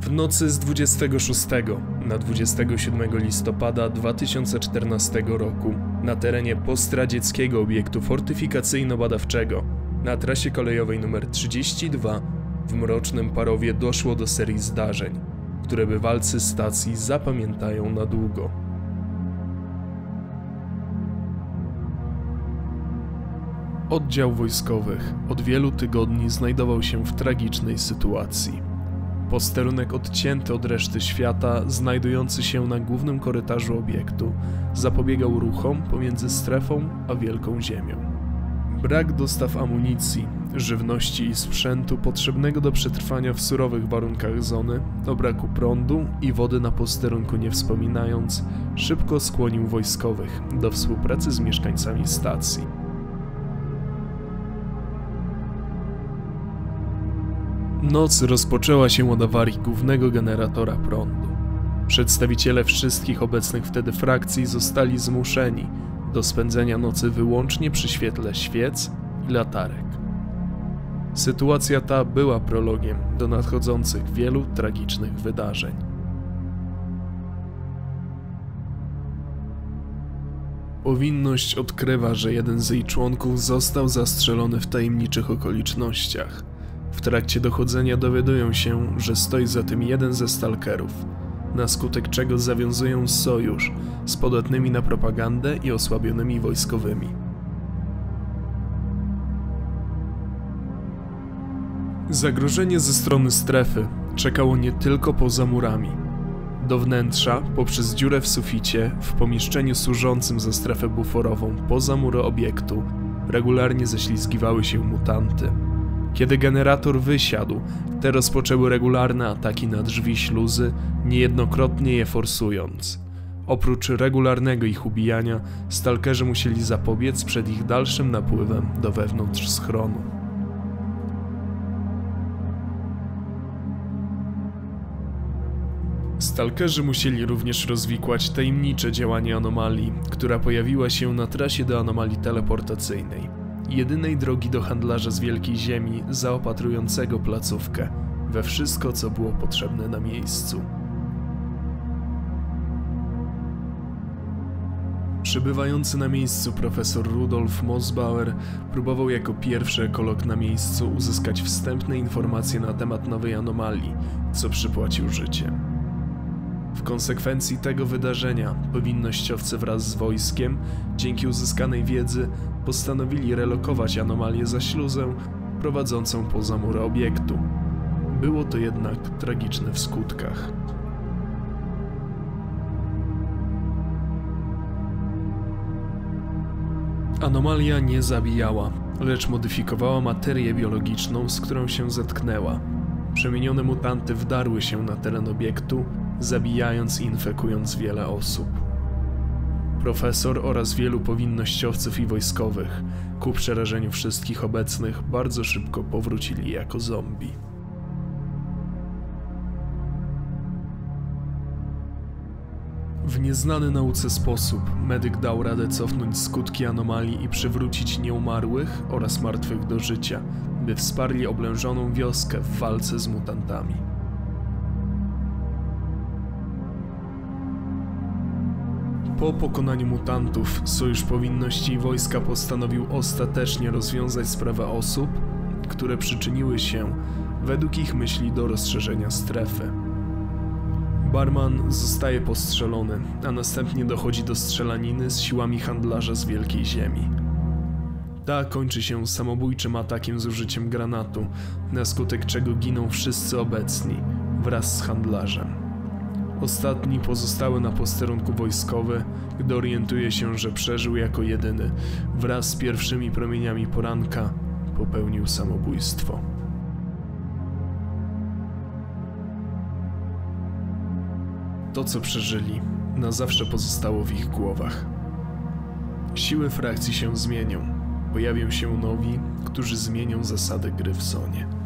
W nocy z 26 na 27 listopada 2014 roku na terenie postradzieckiego obiektu fortyfikacyjno-badawczego na trasie kolejowej nr 32 w Mrocznym Parowie doszło do serii zdarzeń, które bywalcy stacji zapamiętają na długo. Oddział wojskowych od wielu tygodni znajdował się w tragicznej sytuacji. Posterunek odcięty od reszty świata, znajdujący się na głównym korytarzu obiektu, zapobiegał ruchom pomiędzy strefą a Wielką Ziemią. Brak dostaw amunicji, żywności i sprzętu potrzebnego do przetrwania w surowych warunkach zony, o braku prądu i wody na posterunku nie wspominając, szybko skłonił wojskowych do współpracy z mieszkańcami stacji. Noc rozpoczęła się od awarii głównego generatora prądu. Przedstawiciele wszystkich obecnych wtedy frakcji zostali zmuszeni do spędzenia nocy wyłącznie przy świetle świec i latarek. Sytuacja ta była prologiem do nadchodzących wielu tragicznych wydarzeń. Powinność odkrywa, że jeden z jej członków został zastrzelony w tajemniczych okolicznościach. W trakcie dochodzenia dowiadują się, że stoi za tym jeden ze stalkerów, na skutek czego zawiązują sojusz z podatnymi na propagandę i osłabionymi wojskowymi. Zagrożenie ze strony strefy czekało nie tylko poza murami. Do wnętrza, poprzez dziurę w suficie, w pomieszczeniu służącym za strefę buforową poza mury obiektu, regularnie ześlizgiwały się mutanty. Kiedy generator wysiadł, te rozpoczęły regularne ataki na drzwi śluzy, niejednokrotnie je forsując. Oprócz regularnego ich ubijania, stalkerzy musieli zapobiec przed ich dalszym napływem do wewnątrz schronu. Stalkerzy musieli również rozwikłać tajemnicze działanie anomalii, która pojawiła się na trasie do anomalii teleportacyjnej, jedynej drogi do handlarza z Wielkiej Ziemi zaopatrującego placówkę we wszystko, co było potrzebne na miejscu. Przybywający na miejscu profesor Rudolf Mossbauer próbował jako pierwszy ekolog na miejscu uzyskać wstępne informacje na temat nowej anomalii, co przypłacił życiem. W konsekwencji tego wydarzenia powinnościowcy wraz z wojskiem, dzięki uzyskanej wiedzy, postanowili relokować anomalię za śluzę prowadzącą poza mury obiektu. Było to jednak tragiczne w skutkach. Anomalia nie zabijała, lecz modyfikowała materię biologiczną, z którą się zetknęła. Przemienione mutanty wdarły się na teren obiektu, zabijając i infekując wiele osób. Profesor oraz wielu powinnościowców i wojskowych, ku przerażeniu wszystkich obecnych, bardzo szybko powrócili jako zombie. W nieznany nauce sposób medyk dał radę cofnąć skutki anomalii i przywrócić nieumarłych oraz martwych do życia, by wsparli oblężoną wioskę w walce z mutantami. Po pokonaniu mutantów, Sojusz Powinności i Wojska postanowił ostatecznie rozwiązać sprawę osób, które przyczyniły się, według ich myśli, do rozszerzenia strefy. Barman zostaje postrzelony, a następnie dochodzi do strzelaniny z siłami handlarza z Wielkiej Ziemi. Ta kończy się samobójczym atakiem z użyciem granatu, na skutek czego giną wszyscy obecni, wraz z handlarzem. Ostatni pozostały na posterunku wojskowy, gdy orientuje się, że przeżył jako jedyny, wraz z pierwszymi promieniami poranka popełnił samobójstwo. To, co przeżyli, na zawsze pozostało w ich głowach. Siły frakcji się zmienią. Pojawią się nowi, którzy zmienią zasady gry w zonie.